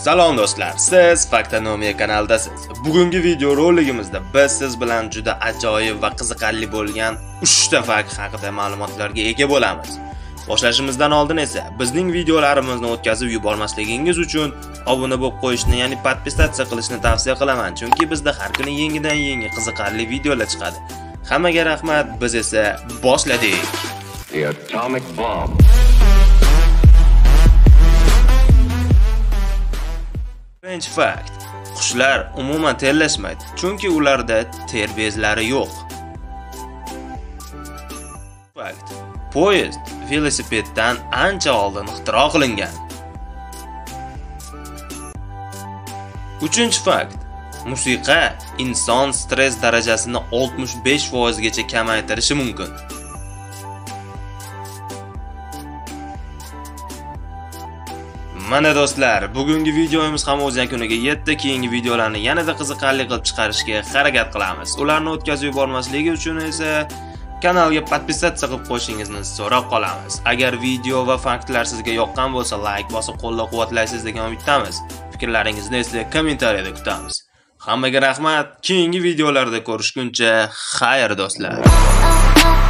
Salom do'stlar, siz Faktonomiya kanalidasiz. Bugungi video roligimizda biz siz bilan juda ajoyib va qiziqarli bo'lgan 3 ta fakt haqida ma'lumotlarga ega bo'lamiz. Boshlashimizdan oldin esa bizning videolarimizni o'tkazib yubormasligingiz uchun obuna bo'lib qo'yishni, ya'ni podpisatsiya qilishni tavsiya qilaman, chunki bizda har kuni yangi qiziqarli videolar chiqadi. Hammaga rahmat, biz esa boshladik. The atomic bomb. Birinchi fakt. Qushlar umuman terlashmaydi, chunki ularda ter bezlari yo'q. Fakt. Poyezd velosipeddan ancha oldin ixtiro qilingan. Uchinchi fakt. Musiqa inson stress darajasini 65% gacha kamaytirishi mumkin. Mana do'stlar, bugungi videomiz ham o'z yakuniga yetdi. Keyingi videolarni yanada qiziqarli qilib chiqarishga harakat qilamiz. Ularni o'tkazib yubormasligi uchun esa kanalga podpisatsiya qilib qo'yishingizni so'rab qolamiz. Agar video va faktlar sizga yoqqan bo'lsa, like bosib qo'llab-quvvatlaysiz degan umiddamiz. Fikrlaringizni esa kommentariyada kutamiz. Hammaga rahmat. Keyingi videolarda ko'rishguncha, xayr do'stlar.